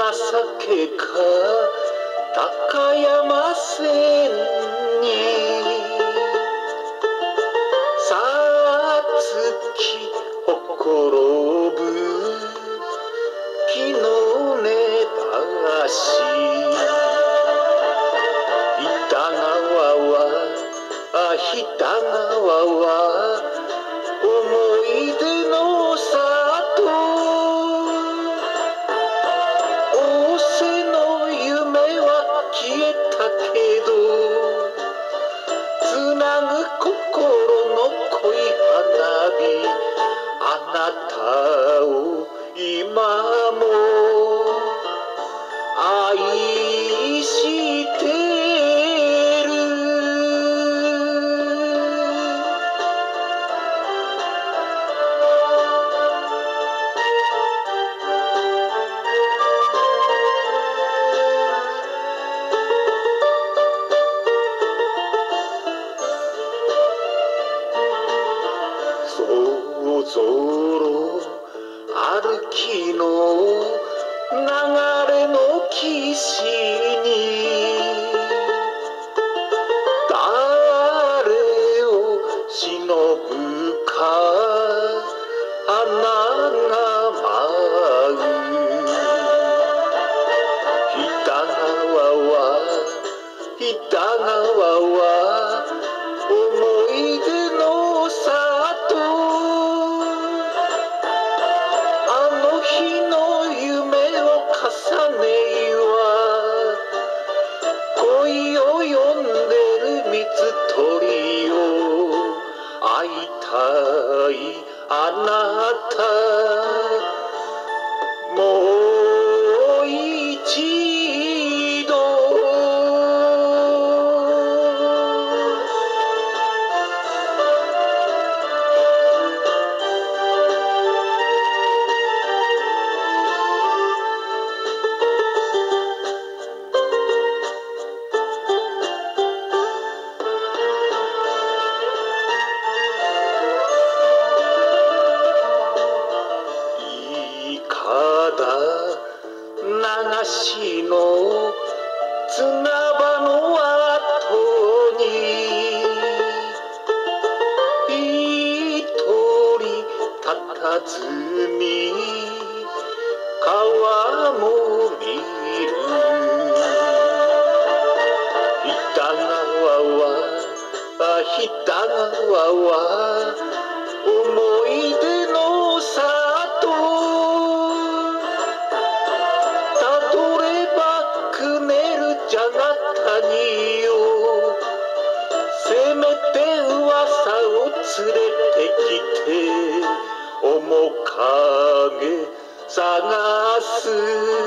情けか高山線にさつきほころぶ木の根だし板川は板川は思い出の里仰せの夢は消えたけどつなぐ心の恋花火あなたを今も愛してるそぞろ歩きの流れの岸に誰を忍ぶか花が舞う板川は思い出の里あの日の夢を重ねは恋を呼んでる水鳥よ会いたいあなたもう一度流しの砂場の後に一人たたずみ川も見る板川は思い出の里たどればくねるじゃが谷よせめて噂を連れてきて面影探す